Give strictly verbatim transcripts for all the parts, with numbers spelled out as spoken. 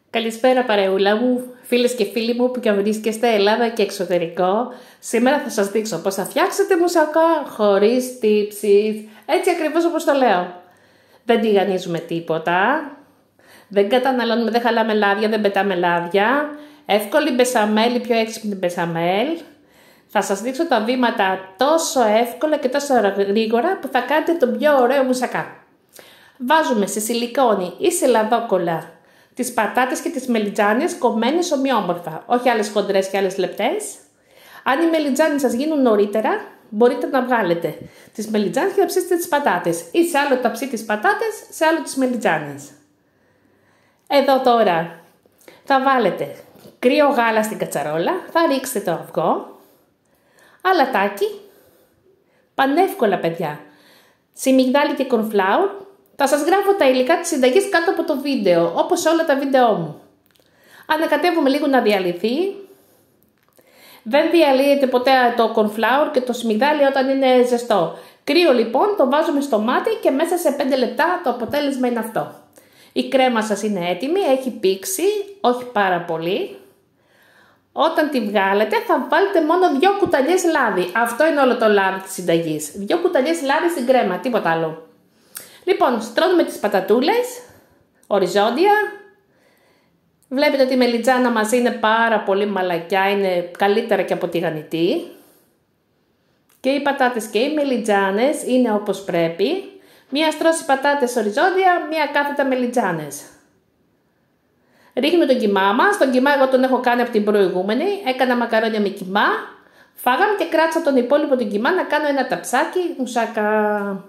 Καλησπέρα παρεούλα μου, φίλες και φίλοι μου που και βρίσκεστε Ελλάδα και εξωτερικό. Σήμερα θα σας δείξω πώς θα φτιάξετε μουσακά χωρίς τύψεις, έτσι ακριβώς όπως το λέω. Δεν τηγανίζουμε τίποτα, δεν καταναλώνουμε, δεν χαλάμε λάδια, δεν πετάμε λάδια. Εύκολη μπεσαμέλ, η πιο έξυπνη μπεσαμέλ. Θα σας δείξω τα βήματα τόσο εύκολα και τόσο γρήγορα που θα κάνετε τον πιο ωραίο μουσακά. Βάζουμε σε σιλικόνη ή σε λαδόκολλα τις πατάτες και τις μελιτζάνες κομμένες ομοιόμορφα, όχι άλλες χοντρές και άλλες λεπτές. Αν οι μελιτζάνες σας γίνουν νωρίτερα, μπορείτε να βγάλετε τις μελιτζάνες και να ψήσετε τις πατάτες ή σε άλλο ταψί τις πατάτες, σε άλλο τις μελιτζάνες. Εδώ τώρα θα βάλετε κρύο γάλα στην κατσαρόλα, θα ρίξετε το αυγό, αλατάκι, πανεύκολα παιδιά, σιμιγδάλι και κονφλάουρ. Θα σας γράφω τα υλικά της συνταγής κάτω από το βίντεο, όπως όλα τα βίντεό μου. Ανακατεύουμε λίγο να διαλυθεί. Δεν διαλύεται ποτέ το cornflour και το σμιγδάλι όταν είναι ζεστό. Κρύο λοιπόν, το βάζουμε στο μάτι και μέσα σε πέντε λεπτά το αποτέλεσμα είναι αυτό. Η κρέμα σας είναι έτοιμη, έχει πήξει, όχι πάρα πολύ. Όταν τη βγάλετε θα βάλετε μόνο δύο κουταλιές λάδι. Αυτό είναι όλο το λάδι της συνταγής. Δύο κουταλιές λάδι στην κρέμα, τίποτα άλλο. Λοιπόν, στρώνουμε τις πατατούλες, οριζόντια. Βλέπετε ότι η μελιτζάνα μας είναι πάρα πολύ μαλακιά, είναι καλύτερα και από τηγανιτή. Και οι πατάτες και οι μελιτζάνες είναι όπως πρέπει. Μία στρώση πατάτες οριζόντια, μία κάθετα μελιτζάνες. Ρίχνουμε τον κιμά μας, τον κιμά εγώ τον έχω κάνει από την προηγούμενη, έκανα μακαρόνια με κιμά. Φάγαμε και κράτησα τον υπόλοιπο τον κιμά να κάνω ένα ταψάκι μουσάκα.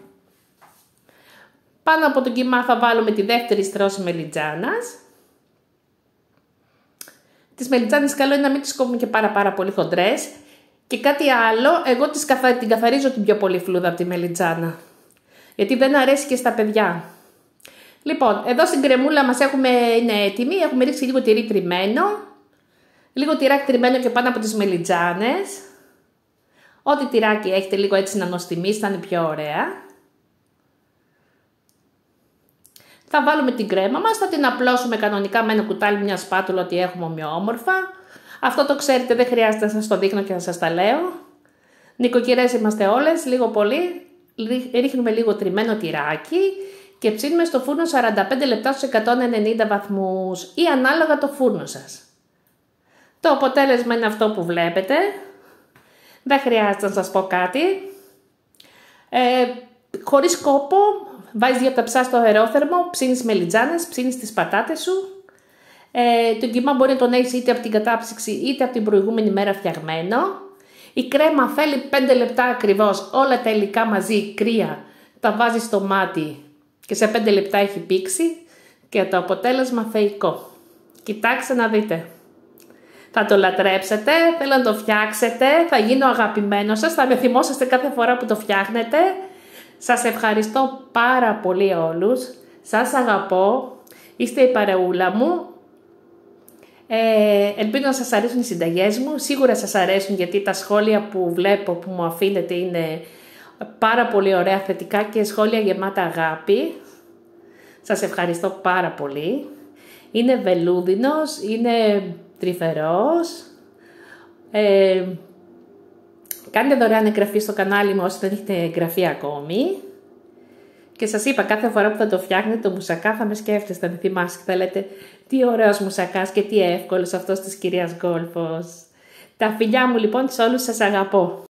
Πάνω από τον κιμά θα βάλουμε τη δεύτερη στρώση μελιτζάνας. Τις μελιτζάνες καλό είναι να μην τις κόβουμε και πάρα πάρα πολύ χοντρές. Και κάτι άλλο, εγώ τις καθα... την καθαρίζω την πιο πολύ φλούδα από τη μελιτζάνα. Γιατί δεν αρέσει και στα παιδιά. Λοιπόν, εδώ στην κρεμούλα μας έχουμε, είναι έτοιμη, έχουμε ρίξει λίγο τυρί τριμμένο. Λίγο τυράκι τριμμένο και πάνω από τις μελιτζάνες. Ό,τι τυράκι έχετε λίγο έτσι να νοστιμήσει, θα είναι πιο ωραία. Θα βάλουμε την κρέμα μας, θα την απλώσουμε κανονικά με ένα κουτάλι, μια σπάτουλα, ότι έχουμε ομοιόμορφα. Αυτό το ξέρετε, δεν χρειάζεται να σας το δείχνω και να σας τα λέω. Νοικοκυρές είμαστε όλες, λίγο πολύ. Ρίχνουμε λίγο τριμμένο τυράκι και ψήνουμε στο φούρνο σαράντα πέντε λεπτά στους εκατόν ενενήντα βαθμούς ή ανάλογα το φούρνο σας. Το αποτέλεσμα είναι αυτό που βλέπετε. Δεν χρειάζεται να σας πω κάτι. Ε, χωρίς κόπο. Βάζεις δύο ταψά στο αερόθερμο, ψήνεις μελιτζάνες, ψήνεις τις πατάτες σου. Ε, τον κιμά μπορεί να τον έχεις είτε από την κατάψυξη είτε από την προηγούμενη μέρα φτιαγμένο. Η κρέμα θέλει πέντε λεπτά ακριβώς, όλα τα υλικά μαζί, κρύα, τα βάζεις στο μάτι και σε πέντε λεπτά έχει πήξει και το αποτέλεσμα θεϊκό. Κοιτάξτε να δείτε. Θα το λατρέψετε, θέλω να το φτιάξετε, θα γίνω αγαπημένος σας, θα με θυμόσαστε κάθε φορά που το φτιάχνετε. Σας ευχαριστώ πάρα πολύ όλους, σας αγαπώ, είστε η παρεούλα μου, ε, ελπίζω να σας αρέσουν οι συνταγές μου, σίγουρα σας αρέσουν γιατί τα σχόλια που βλέπω που μου αφήνετε είναι πάρα πολύ ωραία, θετικά και σχόλια γεμάτα αγάπη. Σας ευχαριστώ πάρα πολύ, είναι βελούδινος, είναι τρυφερός. Ε, Κάντε δωρεάν εγγραφή στο κανάλι μου όσοι δεν έχετε εγγραφεί ακόμη. Και σας είπα, κάθε φορά που θα το φτιάχνετε το μουσακά θα με σκέφτεστε, θα με θυμάστε και θα λέτε τι ωραίος μουσακάς και τι εύκολος αυτός της κυρίας Γκόλφος. Τα φιλιά μου λοιπόν σε όλους, σας αγαπώ.